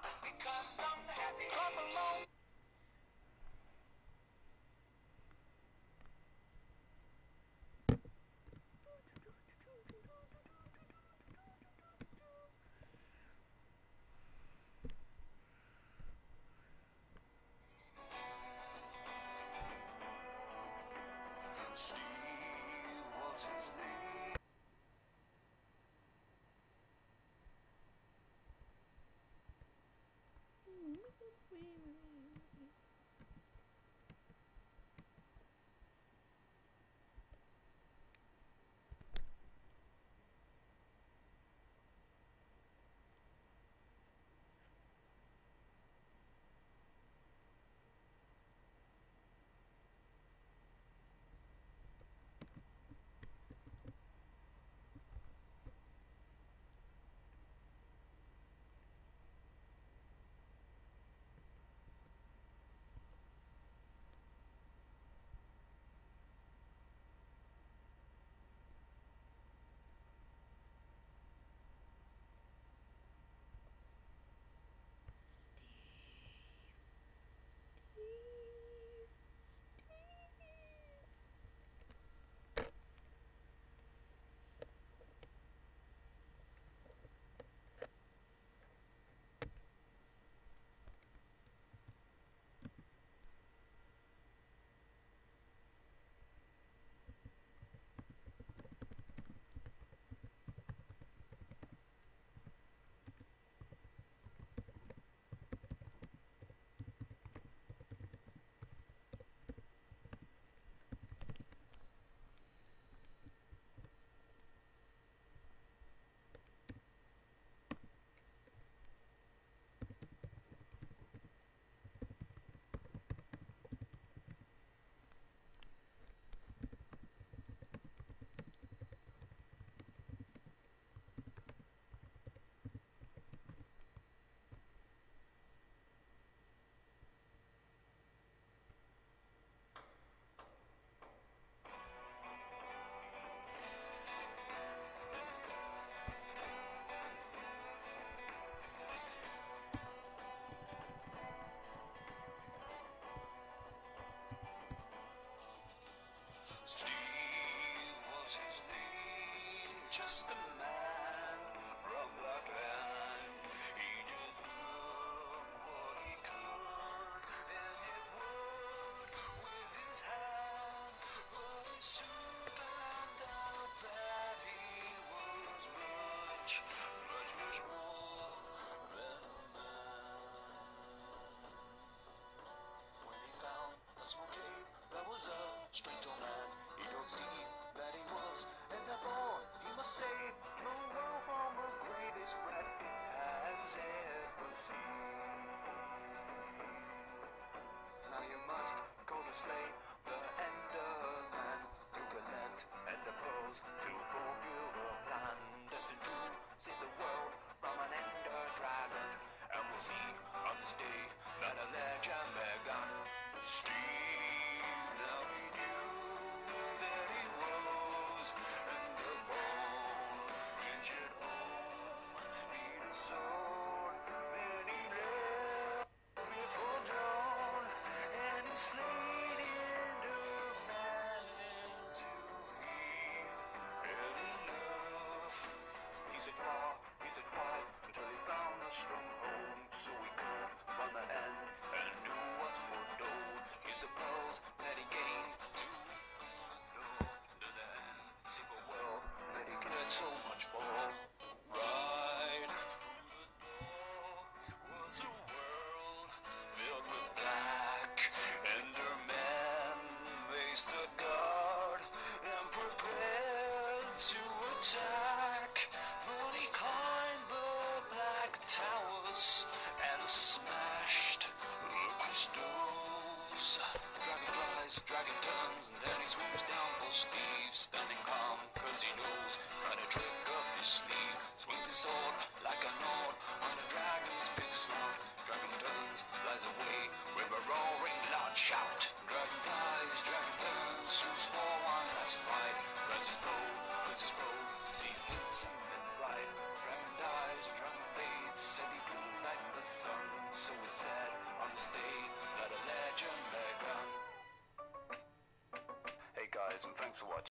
because I'm happy. Come along. Steve was his name. Steve was his name, just a man from that land. He did what he could, and it would with his hand. But he soon found out that he was much, much, much more than a man. When he found a small cave, there was a strange old man. He told Steve that he was an boy he must save the world from the greatest threat it has ever seen. Now you must go to slay the Enderman to collect and the pearls to fulfill the plan, destined to save the world from an Ender dragon. And we'll see on this day that a legend began. Steve, now he knew that he was Enderborn. Ancient home, need a sword. Then he left before dawn, and he slayed Enderman until he had enough. He said try, until he found a stronghold, so he could run the end and do what's foretold. Here's the pearls that he gained to the end. Secret world that he cared so much for. Right through the door was a world filled with black Endermen. They stood guard and prepared to attack. But he climbed the black towers and smashed the crystals. Dragonflies, dragon tongues, and then he swoops down for Steve, standing calm, cause he knows, trying to trick up his sleeve. Swings his sword like a Nord on the dragon's big snout. Dragon turns, flies away with a roaring loud shout. Dragonflies, dragon turns, swoops for one last fight. Grabs his bow, puts his bow, he hits him in flight. Dragon dies, dragon fades, and he blew like the sun. So it's sad on this day that a legend began. Hey guys, and thanks for watching.